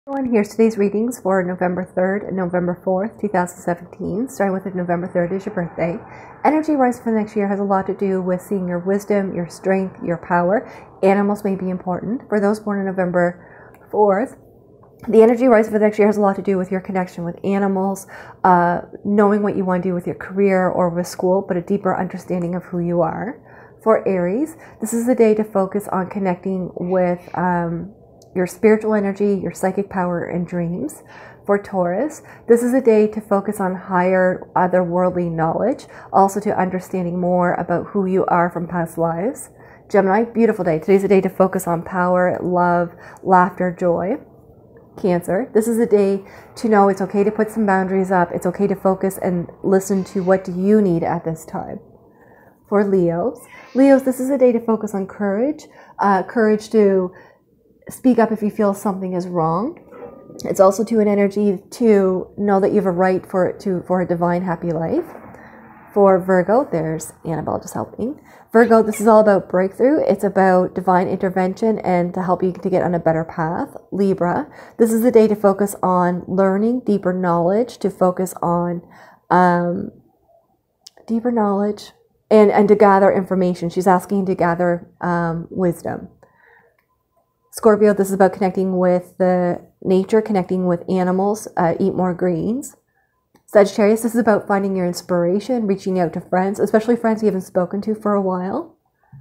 Everyone, here's today's readings for November 3rd and November 4th, 2017. Starting with November 3rd is your birthday. Energy rise for the next year has a lot to do with seeing your wisdom, your strength, your power. Animals may be important. For those born on November 4th, the energy rise for the next year has a lot to do with your connection with animals, knowing what you want to do with your career or with school, but a deeper understanding of who you are. For Aries, this is the day to focus on connecting with your spiritual energy, your psychic power, and dreams. For Taurus, this is a day to focus on higher otherworldly knowledge, also to understanding more about who you are from past lives. Gemini, beautiful day. Today's a day to focus on power, love, laughter, joy. Cancer, this is a day to know it's okay to put some boundaries up. It's okay to focus and listen to what do you need at this time. For Leos, this is a day to focus on courage, courage to speak up if you feel something is wrong. It's also an energy to know that you have a right for a divine happy life. For Virgo, there's Annabelle just helping. Virgo, this is all about breakthrough. It's about divine intervention and to help you to get on a better path. Libra, this is the day to focus on learning deeper knowledge, to focus on deeper knowledge and to gather information. She's asking to gather wisdom. Scorpio, this is about connecting with the nature, connecting with animals, eat more greens. Sagittarius, this is about finding your inspiration, reaching out to friends, especially friends you haven't spoken to for a while.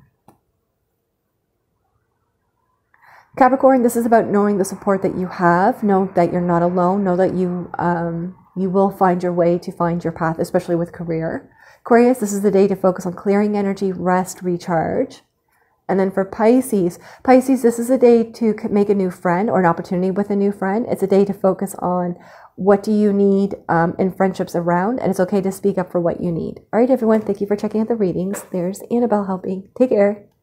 Capricorn, this is about knowing the support that you have, know that you're not alone, know that you will find your way to find your path, especially with career. Aquarius, this is the day to focus on clearing energy, rest, recharge. And then for Pisces, this is a day to make a new friend or an opportunity with a new friend. It's a day to focus on what do you need in friendships around, and it's okay to speak up for what you need. All right, everyone, thank you for checking out the readings. There's Annabelle helping. Take care.